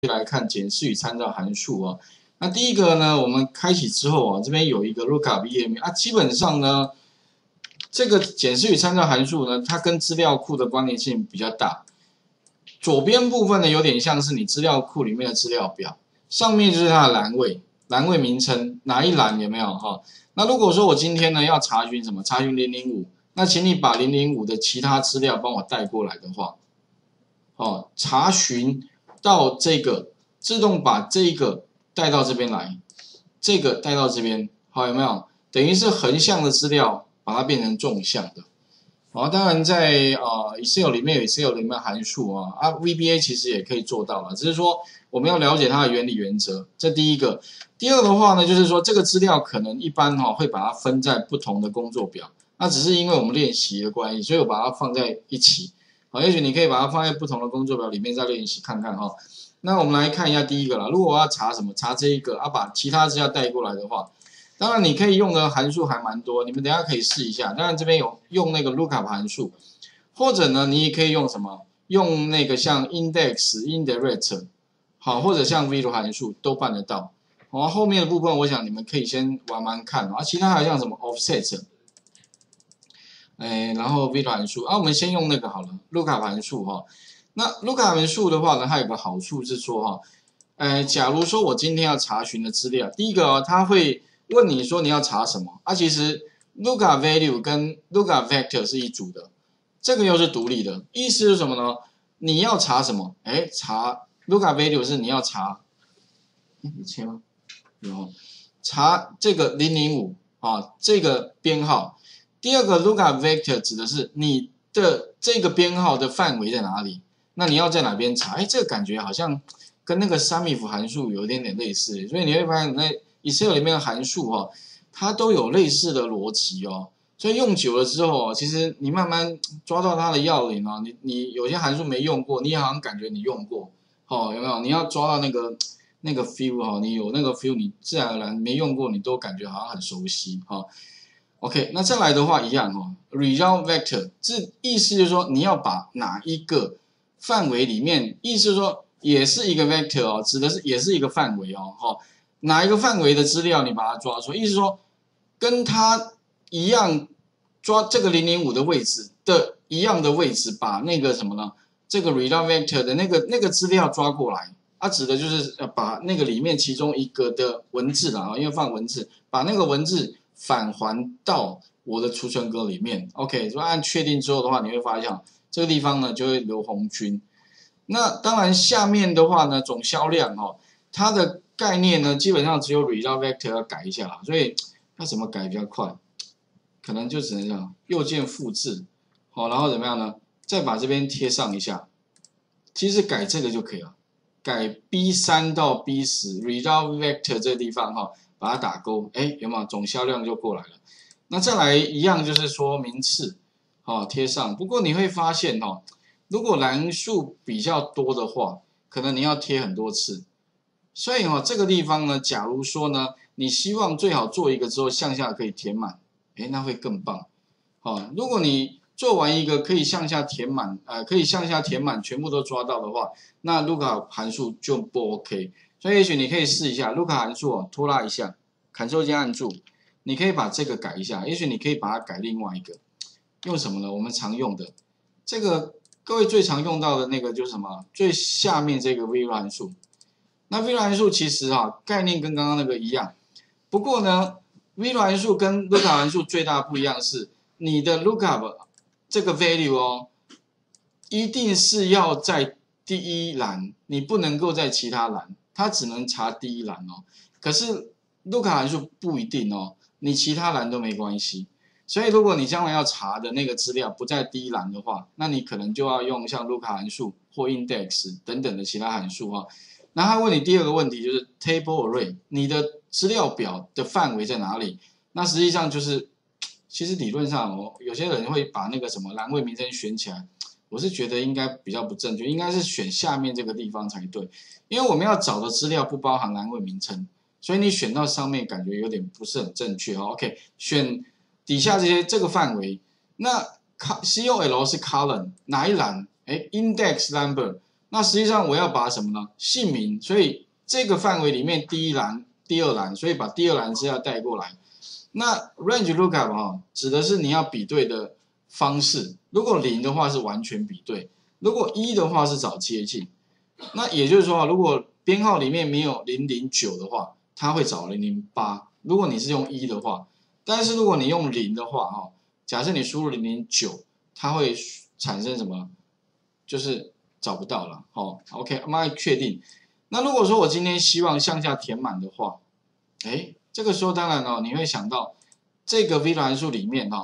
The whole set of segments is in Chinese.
来看检视与参照函数哦。那第一个呢，我们开启之后啊，这边有一个 lookup 页面啊，基本上呢，这个检视与参照函数呢，它跟资料库的关联性比较大。左边部分呢，有点像是你资料库里面的资料表，上面就是它的栏位，栏位名称哪一栏有没有哈？那如果说我今天呢要查询什么，查询005，那请你把005的其他资料帮我带过来的话，哦，查询到这个，自动把这个带到这边来，这个带到这边，好有没有？等于是横向的资料把它变成纵向的。好，当然在Excel 里面有 Excel 里面的函数啊，VBA 其实也可以做到了，只是说我们要了解它的原理原则，这第一个。第二的话呢，就是说这个资料可能一般会把它分在不同的工作表，那只是因为我们练习的关系，所以我把它放在一起。好，也许你可以把它放在不同的工作表里面再练习看看哈。那我们来看一下第一个啦，如果我要查什么，查这一个把其他资料带过来的话。当然，你可以用的函数还蛮多，你们等一下可以试一下。当然，这边有用那个 lookup 函数，或者呢，你也可以用什么？用那个像 index、indirect， 好，或者像 value 函数都办得到。好，后面的部分我想你们可以先玩玩看啊。其他还有像什么 offset， 然后 value 函数我们先用那个好了 ，lookup 函数哈。那 lookup 函数的话呢，它有个好处是说假如说我今天要查询的资料，第一个它会问你说你要查什么其实 lookup value 跟 lookup vector 是一组的，这个又是独立的。意思是什么呢？你要查什么？查 lookup value 是你要查，有切吗？有，查这个005这个编号。第二个 lookup vector 指的是你的这个编号的范围在哪里？那你要在哪边查？这个感觉好像跟那个 SUMIF 函数有一点点类似，所以你会发现在 Excel 里面的函数它都有类似的逻辑所以用久了之后其实你慢慢抓到它的要领你有些函数没用过，你也好像感觉你用过有没有？你要抓到那个 feel 你有那个 feel， 你自然而然没用过，你都感觉好像很熟悉OK， 那再来的话一样result vector， 这意思就是说你要把哪一个范围里面，意思是说也是一个 vector 指的是也是一个范围哪一个范围的资料你把它抓出来，意思说跟它一样抓这个005的位置的一样的位置，把那个什么呢？这个 result vector 的那个资料抓过来，指的就是把那个里面其中一个的文字啦因为放文字，把那个文字返还到我的储存格里面。OK， 所以按确定之后的话，你会发现这个地方呢就会留红军。那当然下面的话呢，总销量它的概念呢基本上只有 result vector 要改一下啦，所以要怎么改比较快？可能就只能这样，右键复制，然后怎么样呢？再把这边贴上一下，其实改这个就可以了，改 B3 到 B10 result vector 这个地方把它打勾，有没有总销量就过来了？那再来一样就是说名次，贴上。不过你会发现如果栏数比较多的话，可能你要贴很多次。所以这个地方呢，假如说呢，你希望最好做一个之后向下可以填满，那会更棒。如果你做完一个可以向下填满，可以向下填满全部都抓到的话，那 lookup 函数就不 OK。所以也许你可以试一下 lookup 函数拖拉一下 ，Ctrl 键按住，你可以把这个改一下。也许你可以把它改另外一个，用什么呢？我们常用的这个，各位最常用到的那个就是什么？最下面这个 value 函数。那 value 函数其实概念跟刚刚那个一样，不过呢 value 函数跟 lookup 函数最大的不一样是，你的 lookup 这个 value一定是要在第一栏，你不能够在其他栏，它只能查第一栏可是 lookup 函数不一定你其他栏都没关系。所以如果你将来要查的那个资料不在第一栏的话，那你可能就要用像 lookup 函数或 index 等等的其他函数那他问你第二个问题就是 table array， 你的资料表的范围在哪里？那实际上就是，其实理论上有些人会把那个什么栏位名称选起来，我是觉得应该比较不正确，应该是选下面这个地方才对，因为我们要找的资料不包含栏位名称，所以你选到上面感觉有点不是很正确OK， 选底下这个范围，那 COL 是 column 哪一栏？index number。 那实际上我要把什么呢？姓名，所以这个范围里面第一栏、第二栏，所以把第二栏资料带过来。那 range lookup 哈，指的是你要比对的方式。如果0的话是完全比对，如果1的话是找接近。那也就是说，如果编号里面没有009的话，它会找008。如果你是用1的话，但是如果你用0的话，哈，假设你输入009，它会产生什么？就是找不到了。好 ，OK， 马上确定。那如果说我今天希望向下填满的话，这个时候当然你会想到这个 V 函数里面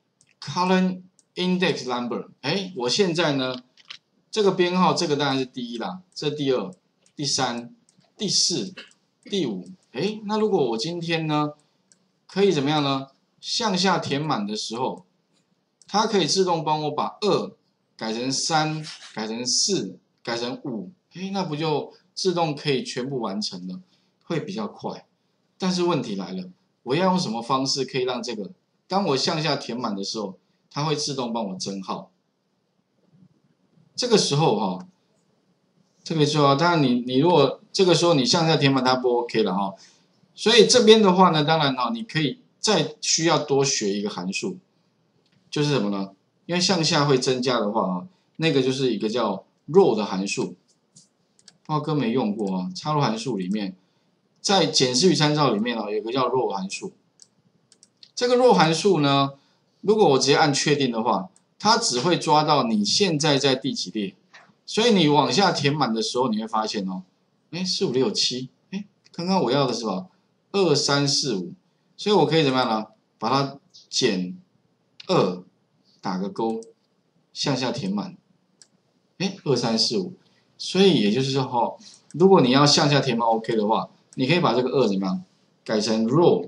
current index number， 我现在呢这个编号这个当然是第一啦，这第二、第三、第四、第五，那如果我今天呢可以怎么样呢？向下填满的时候，它可以自动帮我把2改成3，改成4，改成5，那不就自动可以全部完成了，会比较快。但是问题来了，我要用什么方式可以让这个，当我向下填满的时候，它会自动帮我增号？这个时候这个时候当然你如果这个时候你向下填满它不 OK 了所以这边的话呢，当然你可以再需要多学一个函数，就是什么呢？因为向下会增加的话那个就是一个叫 row 的函数，浩哥没用过插入函数里面，在检视与参照里面有个叫 row 函数。这个 row 函数呢，如果我直接按确定的话，它只会抓到你现在在第几列，所以你往下填满的时候，你会发现4、5、6、7，刚刚我要的是吧？2、3、4、5，所以我可以怎么样呢？把它减2，打个勾，向下填满。2、3、4、5，所以也就是说如果你要向下填满 OK 的话，你可以把这个2怎么样改成 row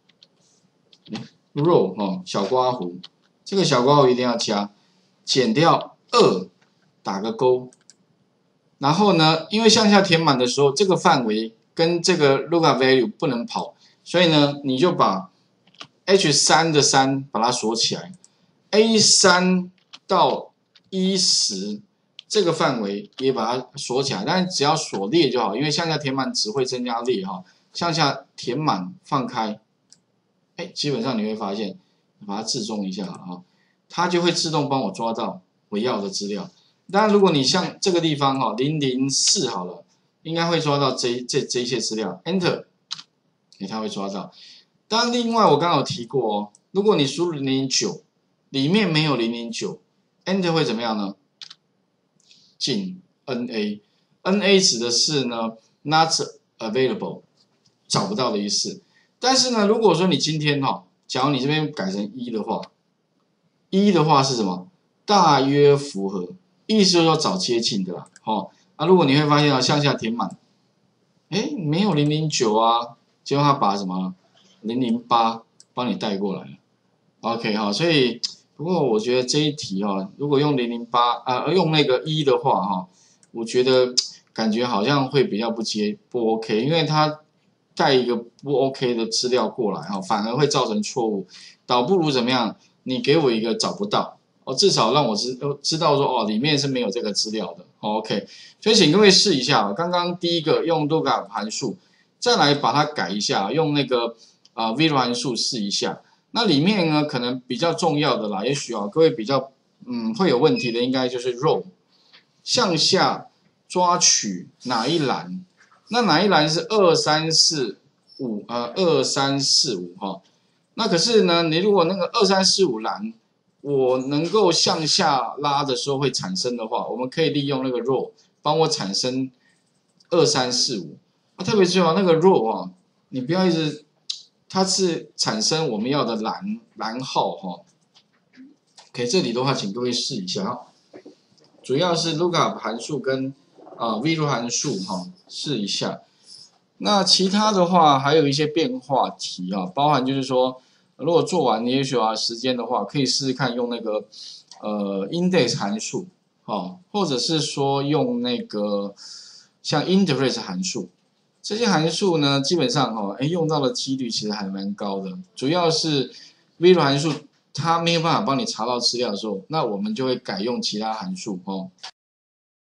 小括弧，这个小括弧一定要加，减掉2，打个勾。然后呢，因为向下填满的时候，这个范围跟这个 lookup value 不能跑，所以呢，你就把 H3 的3把它锁起来 ，A3 到10这个范围也把它锁起来，但是只要锁列就好，因为向下填满只会增加列向下填满放开，基本上你会发现，把它自重一下它就会自动帮我抓到我要的资料。当然，如果你像这个地方004好了，应该会抓到这一些资料 ，Enter， 它会抓到。当然，另外我刚刚有提过如果你输入009，里面没有009 ，Enter 会怎么样呢？进 NA 指的是呢 not available， 找不到的意思。但是呢，如果说你今天假如你这边改成1的话，1的话是什么？大约符合。意思就是说找接近的啦，如果你会发现向下填满，没有009啊，结果他把什么008帮你带过来了 ，OK 所以不过我觉得这一题如果用008用那个1的话我觉得感觉好像会比较不 OK， 因为它带一个不 OK 的资料过来反而会造成错误，倒不如怎么样？你给我一个找不到。至少让我知道说里面是没有这个资料的，OK， 所以请各位试一下刚刚第一个用 lookup 函数，再来把它改一下，用那个VLOOKUP 函数试一下。那里面呢可能比较重要的啦，也许各位比较会有问题的，应该就是 row 向下抓取哪一栏？那哪一栏是2、3、4、52、3、4、5那可是呢，你如果那个2、3、4、5栏我能够向下拉的时候会产生的话，我们可以利用那个 row 帮我产生2、3、4、5。特别是那个 row 你不要一直，它是产生我们要的栏号OK， 这里的话，请各位试一下主要是 lookup 函数跟VLOOKUP 函数试一下。那其他的话还有一些变化题包含就是说。如果做完你也许时间的话，可以试试看用那个index 函数或者是说用那个像 interface 函数，这些函数呢基本上用到的几率其实还蛮高的。主要是 VLOOKUP 函数它没有办法帮你查到资料的时候，那我们就会改用其他函数